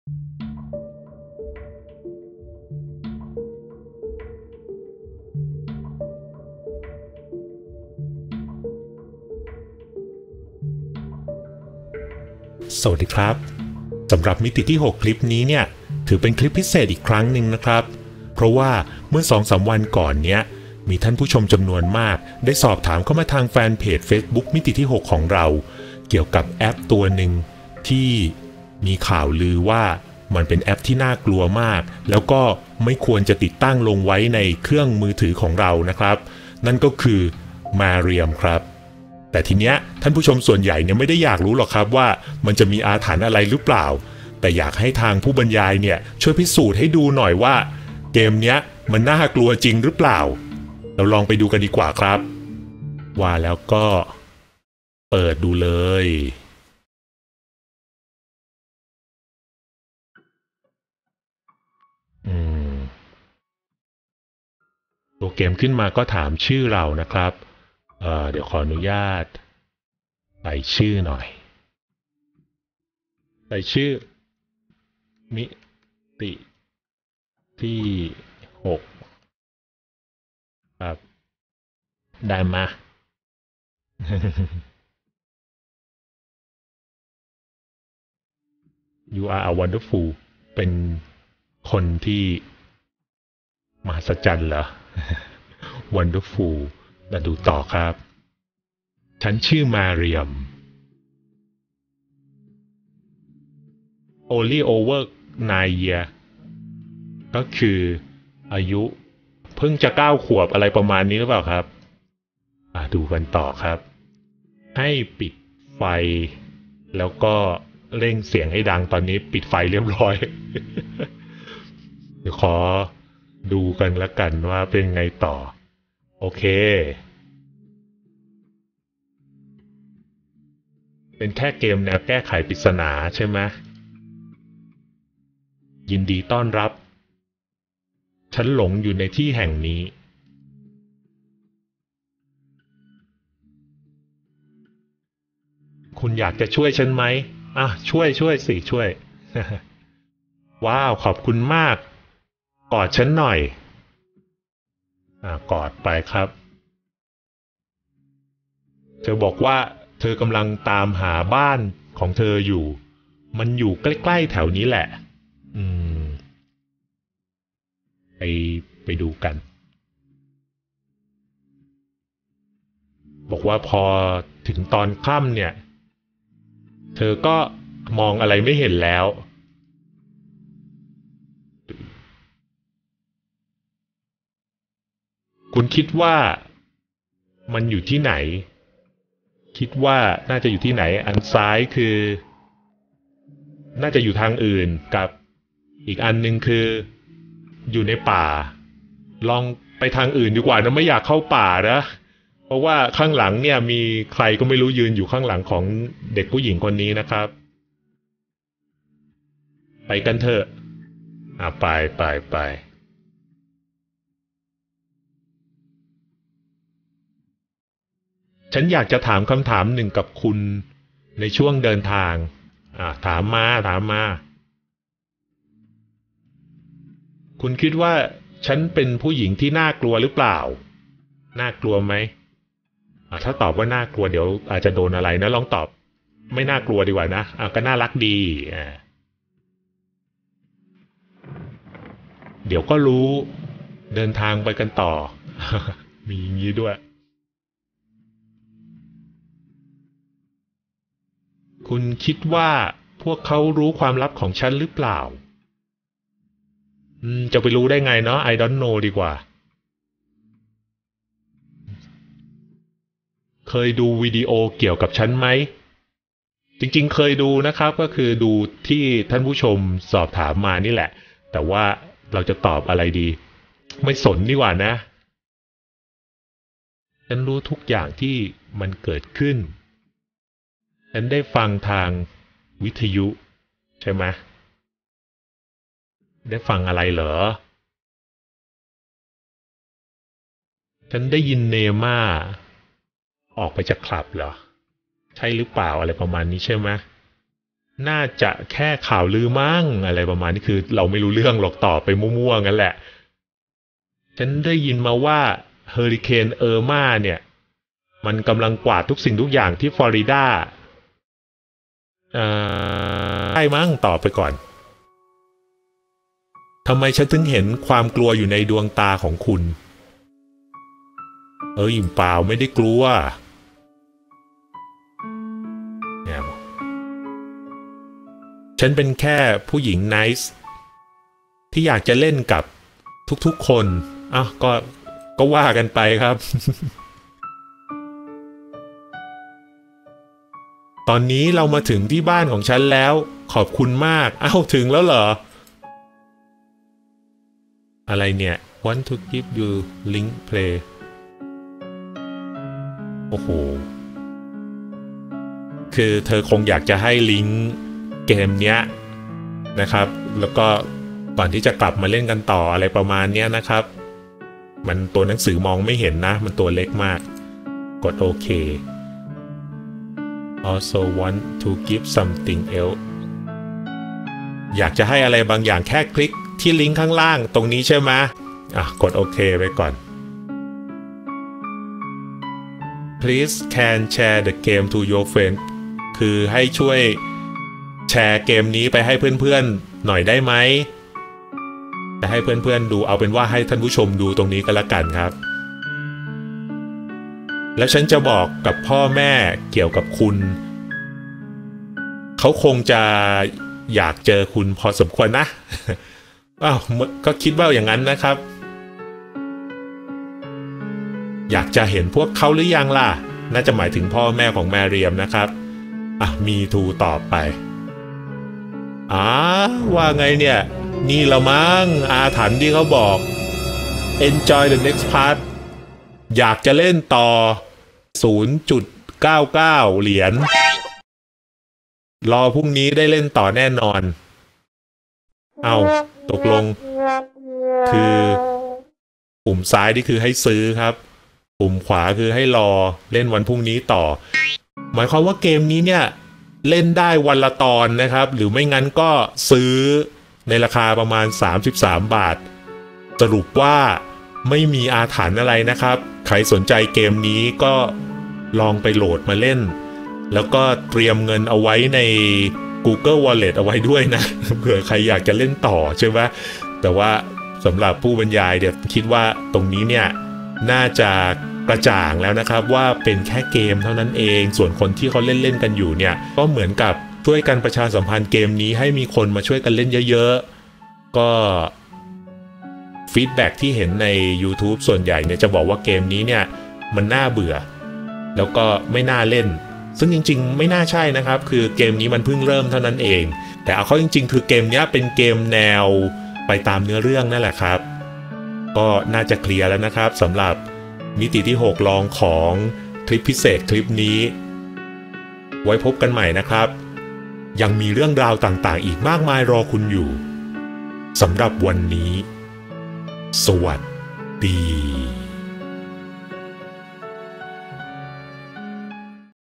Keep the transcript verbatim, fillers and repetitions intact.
สวัสดีครับสำหรับมิติที่หกคลิปนี้เนี่ยถือเป็นคลิปพิเศษอีกครั้งหนึ่งนะครับเพราะว่าเมื่อ สองถึงสาม วันก่อนเนี้ยมีท่านผู้ชมจำนวนมากได้สอบถามเข้ามาทางแฟนเพจ Facebook มิติที่หกของเราเกี่ยวกับแอปตัวหนึ่งที่มีข่าวลือว่ามันเป็นแอปที่น่ากลัวมากแล้วก็ไม่ควรจะติดตั้งลงไว้ในเครื่องมือถือของเรานะครับนั่นก็คือ Mariam ครับแต่ทีเนี้ยท่านผู้ชมส่วนใหญ่เนี่ยไม่ได้อยากรู้หรอกครับว่ามันจะมีอาถรรพ์อะไรหรือเปล่าแต่อยากให้ทางผู้บรรยายเนี่ยช่วยพิสูจน์ให้ดูหน่อยว่าเกมเนี้ยมันน่ากลัวจริงหรือเปล่าเราลองไปดูกันดีกว่าครับว่าแล้วก็เปิดดูเลยอืมตัวเกมขึ้นมาก็ถามชื่อเรานะครับเอ่อเดี๋ยวขออนุญาตใส่ชื่อหน่อยใส่ชื่อมิติที่หกครับได้มา You are a wonderful เป็นคนที่มหัศจรรย์เหรอ Wonderful มาดูต่อครับ ฉันชื่อมาเรียม Only over nine year ก็คืออายุเพิ่งจะเก้าขวบอะไรประมาณนี้หรือเปล่าครับดูกันต่อครับให้ปิดไฟแล้วก็เร่งเสียงให้ดังตอนนี้ปิดไฟเรียบร้อย เดี๋ยวขอดูกันละกันว่าเป็นไงต่อโอเคเป็นแค่เกมแนวแก้ไขปริศนาใช่ไหมยินดีต้อนรับฉันหลงอยู่ในที่แห่งนี้คุณอยากจะช่วยฉันไหมอ่ะช่วยช่วยสิช่วย ว้าวขอบคุณมากกอดฉันหน่อยอ่ากอดไปครับเธอบอกว่าเธอกำลังตามหาบ้านของเธออยู่มันอยู่ใกล้ๆแถวนี้แหละอืมไปไปดูกันบอกว่าพอถึงตอนค่ำเนี่ยเธอก็มองอะไรไม่เห็นแล้วคุณคิดว่ามันอยู่ที่ไหนคิดว่าน่าจะอยู่ที่ไหนอันซ้ายคือน่าจะอยู่ทางอื่นกับอีกอันนึงคืออยู่ในป่าลองไปทางอื่นดีกว่านะไม่อยากเข้าป่านะเพราะว่าข้างหลังเนี่ยมีใครก็ไม่รู้ยืนอยู่ข้างหลังของเด็กผู้หญิงคนนี้นะครับไปกันเถอะอ่ะไปไปไปฉันอยากจะถามคำถามหนึ่งกับคุณในช่วงเดินทางอ่ะถามมาถามมาคุณคิดว่าฉันเป็นผู้หญิงที่น่ากลัวหรือเปล่าน่ากลัวไหมอ่ะถ้าตอบว่าน่ากลัวเดี๋ยวอาจจะโดนอะไรนะลองตอบไม่น่ากลัวดีกว่านะอ่ะก็น่ารักดีอ่าเดี๋ยวก็รู้เดินทางไปกันต่อ มีอย่างนี้ด้วยคุณคิดว่าพวกเขารู้ความลับของฉันหรือเปล่าอืมจะไปรู้ได้ไงเนาะ I don't know ดีกว่าเคยดูวิดีโอเกี่ยวกับฉันไหมจริงๆเคยดูนะครับก็คือดูที่ท่านผู้ชมสอบถามมานี่แหละแต่ว่าเราจะตอบอะไรดีไม่สนดีกว่านะฉันรู้ทุกอย่างที่มันเกิดขึ้นฉันได้ฟังทางวิทยุใช่ไหมได้ฟังอะไรเหรอฉันได้ยินเนม่าออกไปจากคลับเหรอใช่หรือเปล่าอะไรประมาณนี้ใช่ไหมน่าจะแค่ข่าวลือมั้งอะไรประมาณนี้คือเราไม่รู้เรื่องหรอกตอบไปมั่วๆงั้นแหละฉันได้ยินมาว่าเฮอริเคนเออร์มาเนี่ยมันกำลังกวาดทุกสิ่งทุกอย่างที่ฟลอริดาอ่าใช่มั้งตอบไปก่อนทำไมฉันถึงเห็นความกลัวอยู่ในดวงตาของคุณเอออิ่มเปล่าไม่ได้กลัวเนี่ยฉันเป็นแค่ผู้หญิงไนซ์ที่อยากจะเล่นกับทุกๆคนอ้าวก็ก็ว่ากันไปครับ ตอนนี้เรามาถึงที่บ้านของฉันแล้วขอบคุณมากอ้าวถึงแล้วเหรออะไรเนี่ย want to give you link play โอ้โหคือเธอคงอยากจะให้ลิงก์เกมเนี้ยนะครับแล้วก็ก่อนที่จะกลับมาเล่นกันต่ออะไรประมาณเนี้ยนะครับมันตัวหนังสือมองไม่เห็นนะมันตัวเล็กมากกดโอเค also want to give something else อยากจะให้อะไรบางอย่างแค่คลิกที่ลิงก์ข้างล่างตรงนี้ใช่ไหมอ่ะกดโอเคไปก่อน please can share the game to your friend คือให้ช่วยแชร์เกมนี้ไปให้เพื่อนๆหน่อยได้ไหมจะให้เพื่อนๆดูเอาเป็นว่าให้ท่านผู้ชมดูตรงนี้ก็แล้วกันครับแล้วฉันจะบอกกับพ่อแม่เกี่ยวกับคุณเขาคงจะอยากเจอคุณพอสมควรนะ อ้าวก็คิดว่าอย่างนั้นนะครับอยากจะเห็นพวกเขาหรือยังล่ะน่าจะหมายถึงพ่อแม่ของแมเรียมนะครับอ่ะมีทูตอบไปอ้าว่าไงเนี่ยนี่ละมั้งอาถรรพ์ที่เขาบอก enjoy the next part อยากจะเล่นต่อ ศูนย์จุดเก้าเก้า เหรียญรอพรุ่งนี้ได้เล่นต่อแน่นอนเอาตกลงคือปุ่มซ้ายนี่คือให้ซื้อครับปุ่มขวาคือให้รอเล่นวันพรุ่งนี้ต่อหมายความว่าเกมนี้เนี่ยเล่นได้วันละตอนนะครับหรือไม่งั้นก็ซื้อในราคาประมาณสามสิบสามบาทสรุปว่าไม่มีอาถรรพ์อะไรนะครับใครสนใจเกมนี้ก็ลองไปโหลดมาเล่นแล้วก็เตรียมเงินเอาไว้ใน Google Wallet เอาไว้ด้วยนะเผื่อใครอยากจะเล่นต่อใช่ไหมแต่ว่าสำหรับผู้บรรยายเดี๋ยวคิดว่าตรงนี้เนี่ยน่าจะกระจ่างแล้วนะครับว่าเป็นแค่เกมเท่านั้นเองส่วนคนที่เขาเล่นเล่นกันอยู่เนี่ยก็เหมือนกับช่วยกันประชาสัมพันธ์เกมนี้ให้มีคนมาช่วยกันเล่นเยอะๆก็ฟีดแบ็กที่เห็นใน YouTube ส่วนใหญ่เนี่ยจะบอกว่าเกมนี้เนี่ยมันน่าเบื่อแล้วก็ไม่น่าเล่นซึ่งจริงๆไม่น่าใช่นะครับคือเกมนี้มันเพิ่งเริ่มเท่านั้นเองแต่เอาเข้าจริงๆคือเกมนี้เป็นเกมแนวไปตามเนื้อเรื่องนั่นแหละครับก็น่าจะเคลียร์แล้วนะครับสำหรับมิติที่หกลองของคลิปพิเศษคลิปนี้ไว้พบกันใหม่นะครับยังมีเรื่องราวต่างๆอีกมากมายรอคุณอยู่สำหรับวันนี้สวัสดี